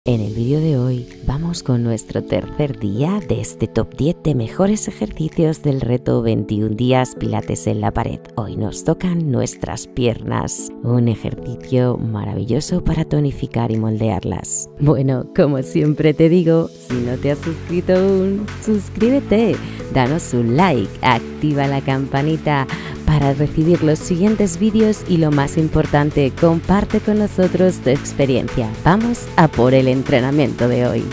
En el vídeo de hoy vamos con nuestro tercer día de este top 10 de mejores ejercicios del reto 21 días Pilates en la pared. Hoy nos tocan nuestras piernas, un ejercicio maravilloso para tonificar y moldearlas. Bueno, como siempre te digo, si no te has suscrito aún, suscríbete, danos un like, activa la campanita para recibir los siguientes vídeos y lo más importante, comparte con nosotros tu experiencia. Vamos a por el entrenamiento de hoy.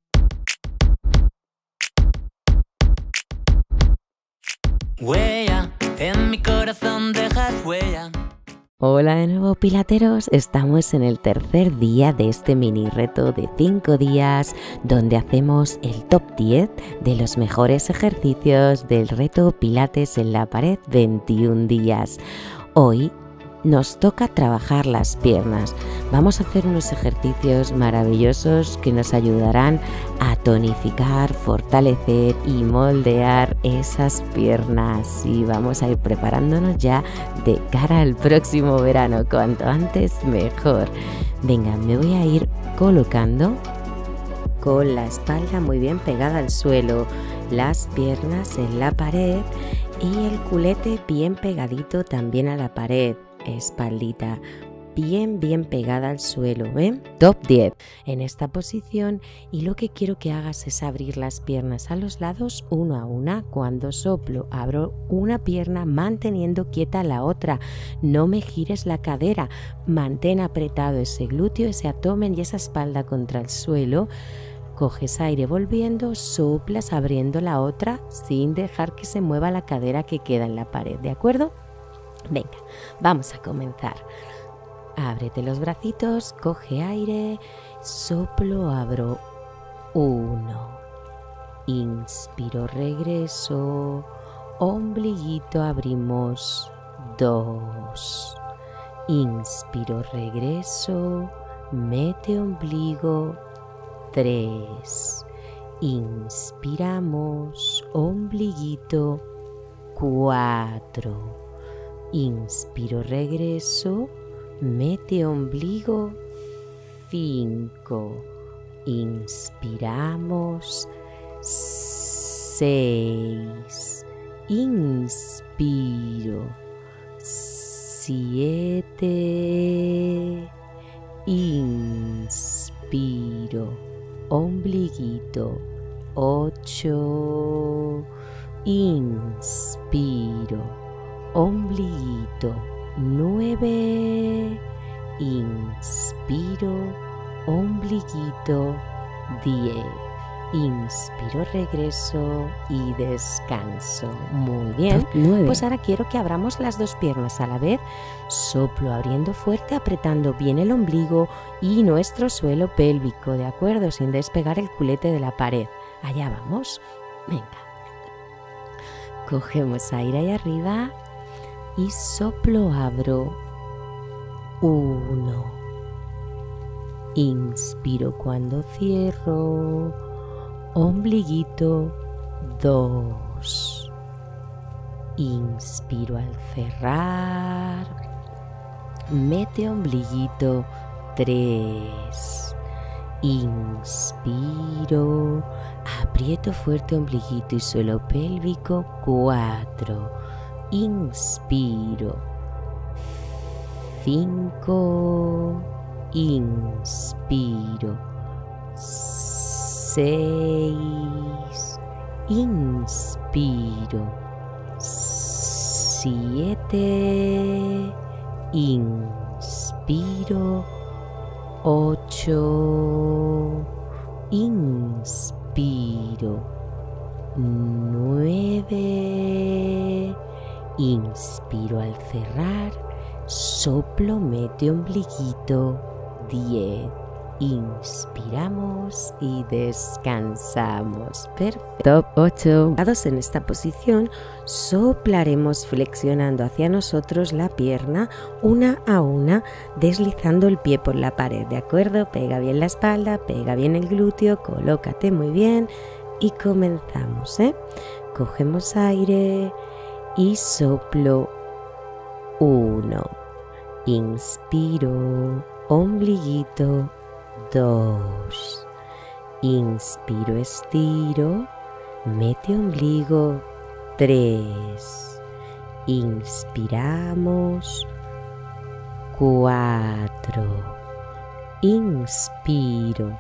Huella, en mi corazón dejas huella. Hola de nuevo pilateros, estamos en el tercer día de este mini reto de 5 días donde hacemos el top 10 de los mejores ejercicios del reto Pilates en la pared 21 días. Hoy nos toca trabajar las piernas. Vamos a hacer unos ejercicios maravillosos que nos ayudarán a tonificar, fortalecer y moldear esas piernas. Y vamos a ir preparándonos ya de cara al próximo verano. Cuanto antes, mejor. Venga, me voy a ir colocando con la espalda muy bien pegada al suelo, las piernas en la pared y el culete bien pegadito también a la pared. Espaldita bien pegada al suelo, ¿ven? Top 10 en esta posición, y lo que quiero que hagas es abrir las piernas a los lados una a una. Cuando soplo abro una pierna manteniendo quieta la otra, no me gires la cadera, mantén apretado ese glúteo, ese abdomen y esa espalda contra el suelo. Coges aire volviendo, soplas abriendo la otra sin dejar que se mueva la cadera que queda en la pared, ¿de acuerdo? Venga, vamos a comenzar. Ábrete los bracitos, coge aire, soplo, abro 1, inspiro, regreso, ombliguito, abrimos 2, inspiro, regreso, mete ombligo 3, inspiramos, ombliguito 4, inspiro, regreso, mete ombligo 5, inspiramos 6, inspiro 7, inspiro, ombliguito 8, inspiro, ombliguito 9, inspiro, ombliguito 10, inspiro, regreso y descanso. Muy bien, 9. Pues ahora quiero que abramos las dos piernas a la vez, soplo abriendo fuerte, apretando bien el ombligo y nuestro suelo pélvico, ¿de acuerdo? Sin despegar el culete de la pared. Allá vamos, venga. Cogemos aire ahí arriba y soplo, abro 1, inspiro cuando cierro, ombliguito 2, inspiro al cerrar, mete ombliguito 3, inspiro, aprieto fuerte ombliguito y suelo pélvico 4, inspiro 5, inspiro 6, inspiro 7, inspiro 8, inspiro 9, inspiro al cerrar, soplo, mete ombliguito 10, inspiramos y descansamos. Perfecto. Top 8. En esta posición soplaremos flexionando hacia nosotros la pierna una a una, deslizando el pie por la pared, ¿de acuerdo? Pega bien la espalda, pega bien el glúteo, colócate muy bien y comenzamos, ¿eh? Cogemos aire y soplo 1, inspiro, ombliguito 2. Inspiro, estiro, mete ombligo, 3. Inspiramos, 4. Inspiro,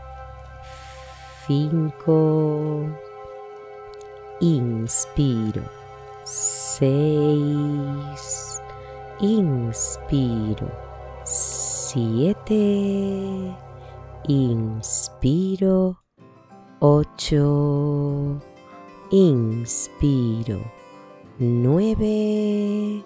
5. Inspiro, 6. Inspiro, 7. Inspiro, 8. Inspiro, 9.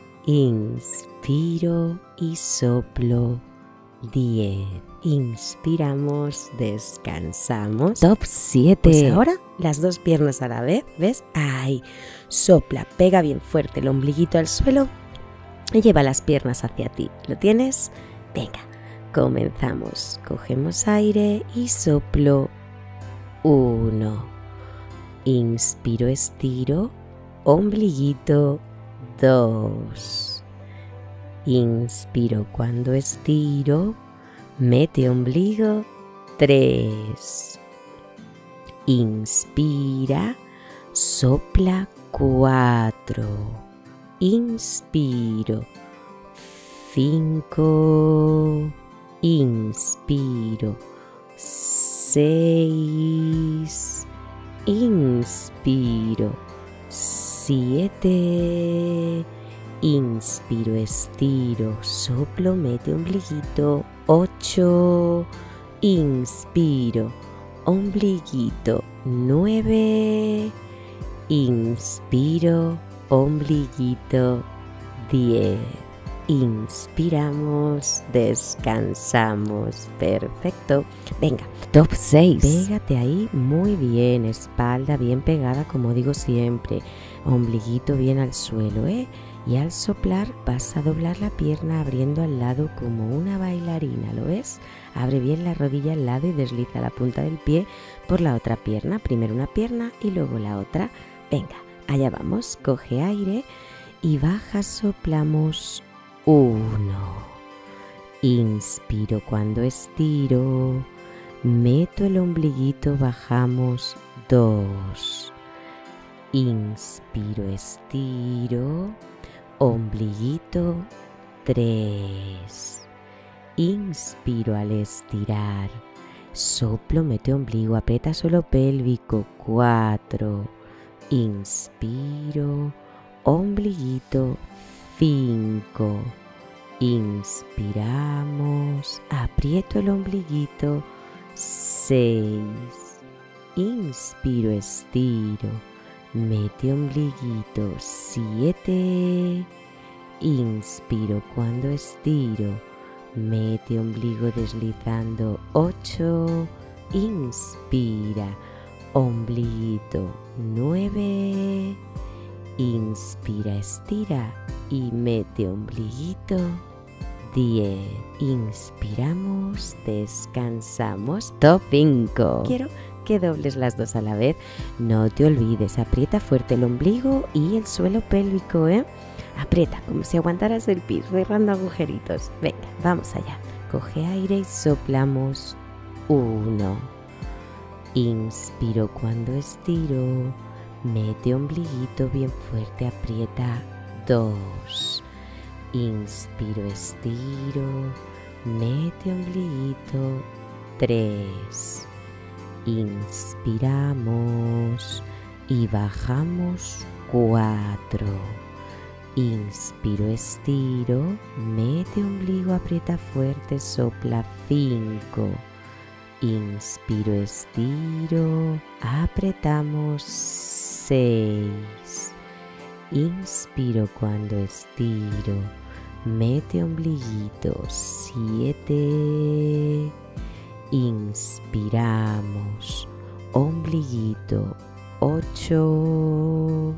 Inspiro y soplo, 10. Inspiramos, descansamos. Top 7. Pues ahora las dos piernas a la vez, ¿ves? Ahí. Sopla, pega bien fuerte el ombliguito al suelo y lleva las piernas hacia ti. ¿Lo tienes? Venga, comenzamos. Cogemos aire y soplo. 1. Inspiro, estiro, ombliguito. 2. Inspiro cuando estiro, mete ombligo. 3. Inspira, sopla. 4. Inspiro. 5. Inspiro. 6. Inspiro. 7. Inspiro, estiro, soplo, mete ombliguito. 8. Inspiro, ombliguito. 9. Inspiro, ombliguito. 10. Inspiramos, descansamos. Perfecto. Venga, top 6. Pégate ahí muy bien, espalda bien pegada, como digo siempre. Ombliguito bien al suelo, ¿eh? Y al soplar vas a doblar la pierna abriendo al lado como una bailarina, ¿lo ves? Abre bien la rodilla al lado y desliza la punta del pie por la otra pierna. Primero una pierna y luego la otra. Venga, allá vamos. Coge aire y baja, soplamos. 1. Inspiro cuando estiro, meto el ombliguito, bajamos. 2. Inspiro, estiro, ombliguito. 3. Inspiro al estirar, soplo, mete ombligo, aprieta suelo pélvico. 4. Inspiro, ombliguito. 5. Inspiramos, aprieto el ombliguito. 6. Inspiro, estiro, mete ombliguito. 7. Inspiro cuando estiro, mete ombligo deslizando. 8. Inspira, ombliguito. 9. Inspira, estira y mete ombliguito. 10. Inspiramos, descansamos. Top 5. Quiero que dobles las dos a la vez. No te olvides, aprieta fuerte el ombligo y el suelo pélvico, ¿eh? Aprieta como si aguantaras el pis, cerrando agujeritos. Venga, vamos allá. Coge aire y soplamos. 1. Inspiro cuando estiro, mete ombliguito bien fuerte, aprieta. 2. Inspiro, estiro, mete ombliguito. 3. Inspiramos y bajamos. 4. Inspiro, estiro, mete ombligo, aprieta fuerte, sopla. 5. Inspiro, estiro, apretamos. 6. Inspiro cuando estiro, mete ombliguito. 7. Inspiramos, ombliguito. 8.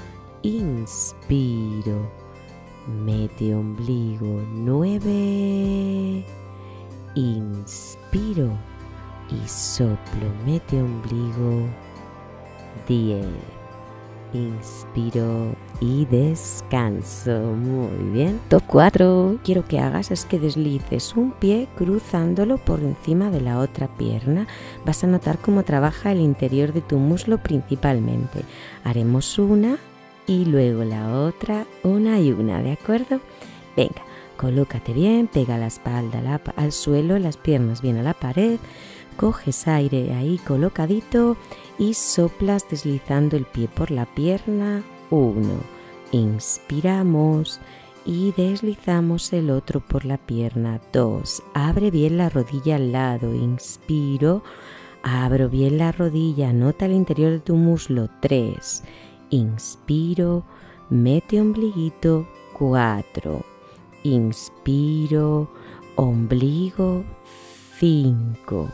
Inspiro, mete ombligo. 9. Inspiro y soplo, mete ombligo. 10. inspiro y descanso. Muy bien. Top 4. Quiero que hagas es que deslices un pie cruzándolo por encima de la otra pierna. Vas a notar cómo trabaja el interior de tu muslo principalmente. Haremos una y luego la otra, una y una, ¿de acuerdo? Venga, colócate bien, pega la espalda al suelo, las piernas bien a la pared, coges aire ahí colocadito y soplas deslizando el pie por la pierna. 1. Inspiramos y deslizamos el otro por la pierna. 2. Abre bien la rodilla al lado. Inspiro, abro bien la rodilla, nota el interior de tu muslo. 3. Inspiro, mete ombliguito. 4. Inspiro, ombligo. 5.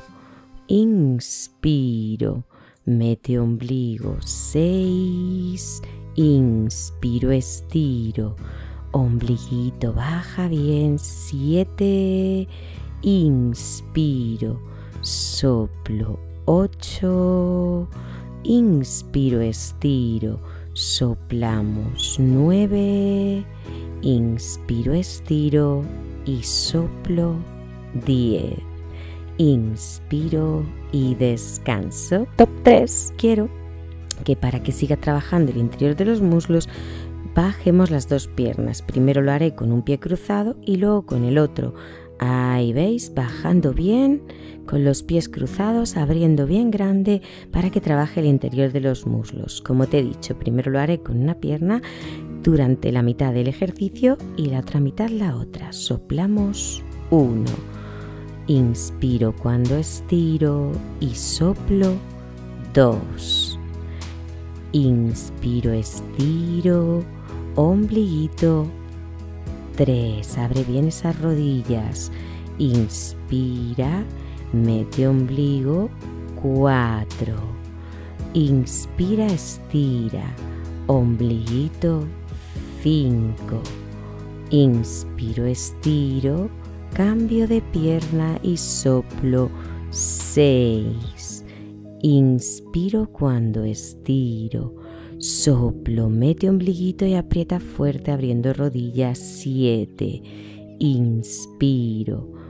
Inspiro, mete ombligo. 6. Inspiro, estiro, ombliguito, baja bien. 7. Inspiro, soplo. 8. Inspiro, estiro, soplamos. 9. Inspiro, estiro y soplo. 10. Inspiro y descanso. Top 3. Quiero que para que siga trabajando el interior de los muslos, bajemos las dos piernas. Primero lo haré con un pie cruzado y luego con el otro. Ahí veis, bajando bien, con los pies cruzados, abriendo bien grande para que trabaje el interior de los muslos. Como te he dicho, primero lo haré con una pierna durante la mitad del ejercicio y la otra mitad la otra. Soplamos. 1. Inspiro cuando estiro y soplo. 2. Inspiro, estiro, ombliguito. 3. Abre bien esas rodillas. Inspira, mete ombligo. 4. Inspira, estira, ombliguito. 5. Inspiro, estiro, cambio de pierna y soplo. 6. Inspiro cuando estiro, soplo, mete ombliguito y aprieta fuerte abriendo rodillas. 7. Inspiro.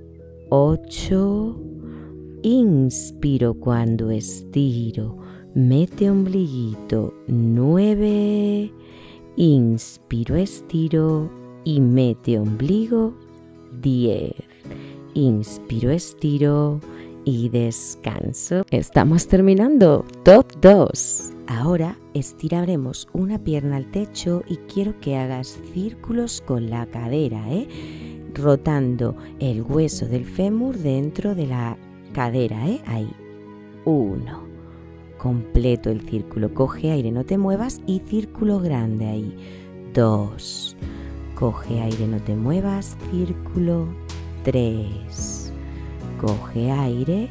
8. Inspiro cuando estiro, mete ombliguito. 9. Inspiro, estiro y mete ombligo. 10. Inspiro, estiro y descanso. Estamos terminando. Top 2. Ahora estiraremos una pierna al techo y quiero que hagas círculos con la cadera, rotando el hueso del fémur dentro de la cadera, ahí. 1. Completo el círculo. Coge aire, no te muevas y círculo grande ahí. 2. Coge aire, no te muevas, círculo. 3. Coge aire.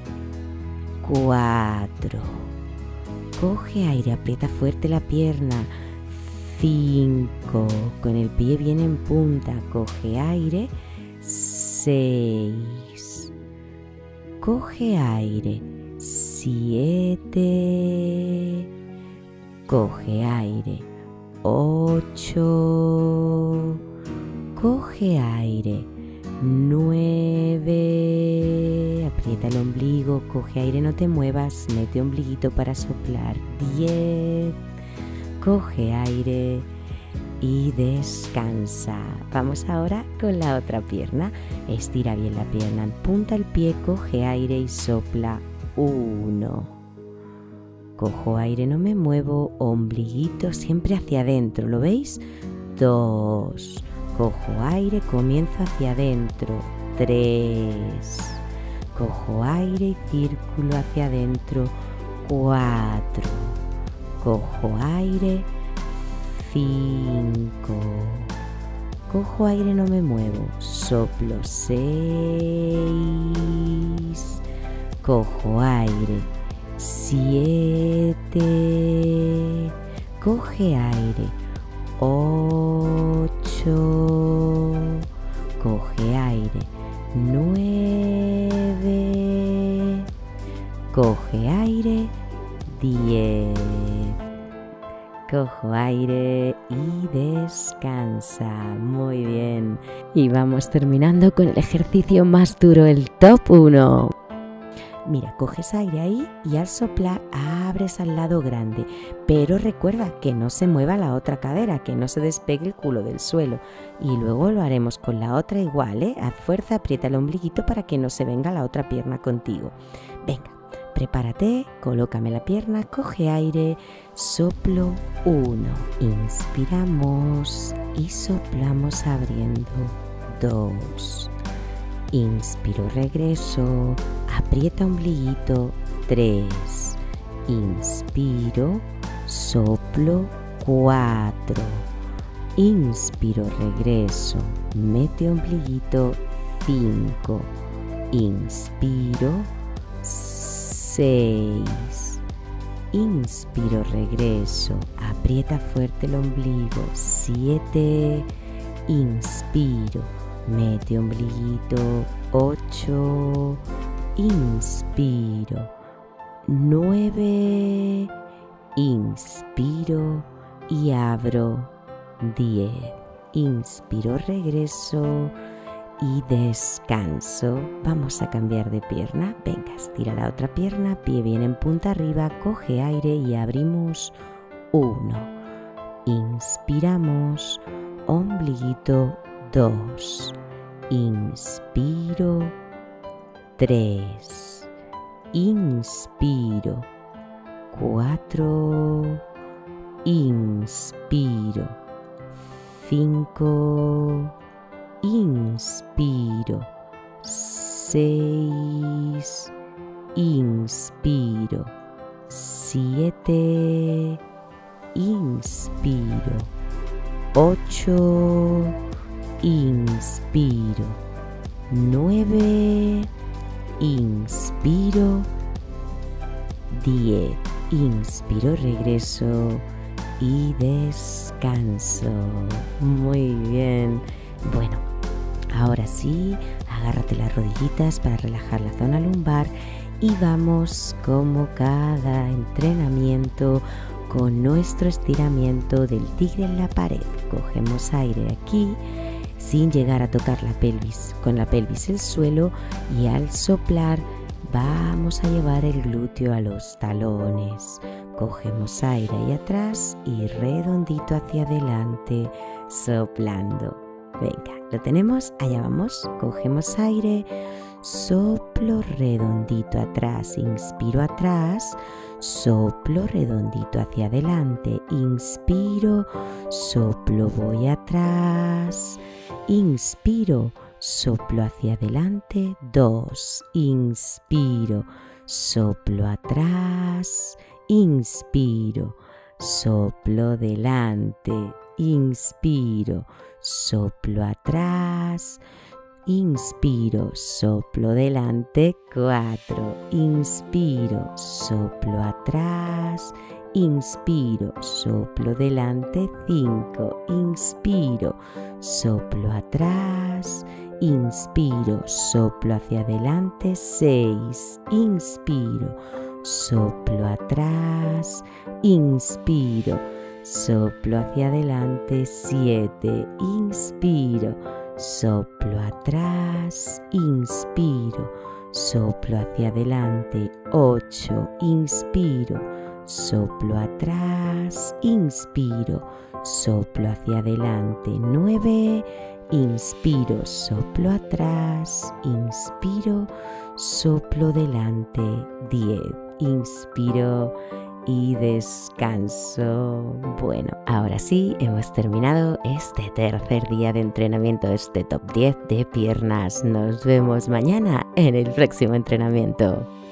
4. Coge aire, aprieta fuerte la pierna. 5. Con el pie bien en punta. Coge aire. 6. Coge aire. 7. Coge aire. 8. Coge aire. 9. Aprieta el ombligo, coge aire, no te muevas, mete ombliguito para soplar. 10. Coge aire y descansa. Vamos ahora con la otra pierna. Estira bien la pierna, punta el pie, coge aire y sopla. 1. Cojo aire, no me muevo, ombliguito siempre hacia adentro, ¿lo veis? 2. Cojo aire, comienzo hacia adentro. 3. Cojo aire y círculo hacia adentro. 4. Cojo aire. 5. Cojo aire, no me muevo. Soplo. 6. Cojo aire. 7. Coge aire. 8. Coge aire. 9. Coge aire. 10. cojo aire y descansa. Muy bien. Y vamos terminando con el ejercicio más duro, el top 1. Mira, coges aire ahí y al soplar abres al lado grande, pero recuerda que no se mueva la otra cadera, que no se despegue el culo del suelo. Y luego lo haremos con la otra igual, ¿eh? Haz fuerza, aprieta el ombliguito para que no se venga la otra pierna contigo. Venga, prepárate, colócame la pierna, coge aire, soplo 1, inspiramos y soplamos abriendo 2. Inspiro, regreso, aprieta ombliguito, 3, inspiro, soplo, 4, inspiro, regreso, mete ombliguito, 5, inspiro, 6, inspiro, regreso, aprieta fuerte el ombligo, 7, inspiro, mete ombliguito, 8, inspiro, 9, inspiro y abro, 10, inspiro, regreso y descanso. Vamos a cambiar de pierna. Venga, estira la otra pierna, pie bien en punta arriba, coge aire y abrimos 1. Inspiramos, ombliguito, 2, inspiro, 3, inspiro, 4, inspiro, 5, inspiro, 6, inspiro, 7, inspiro, 8, inspiro, 9, inspiro, 10, inspiro, regreso y descanso. Muy bien. Bueno, ahora sí, agárrate las rodillitas para relajar la zona lumbar y vamos como cada entrenamiento con nuestro estiramiento del tigre en la pared. Cogemos aire aquí sin llegar a tocar la pelvis, con la pelvis el suelo, y al soplar vamos a llevar el glúteo a los talones. Cogemos aire ahí atrás y redondito hacia adelante, soplando. Venga, lo tenemos, allá vamos. Cogemos aire, soplo redondito atrás, inspiro atrás, soplo redondito hacia adelante, inspiro, soplo, voy atrás, inspiro, soplo hacia adelante, 2, inspiro, soplo atrás, inspiro, soplo delante, inspiro, soplo atrás, inspiro, soplo delante, 4, inspiro, soplo atrás, inspiro, soplo delante, 5, inspiro, soplo atrás, inspiro, soplo hacia adelante, 6, inspiro, soplo atrás, inspiro, soplo hacia adelante, 7, inspiro, soplo atrás, inspiro, soplo hacia adelante, 8, inspiro, soplo atrás, inspiro, soplo hacia adelante, 9, inspiro, soplo atrás, inspiro, soplo delante, 10, inspiro y descanso. Bueno, ahora sí, hemos terminado este tercer día de entrenamiento, este top 10 de piernas. Nos vemos mañana en el próximo entrenamiento.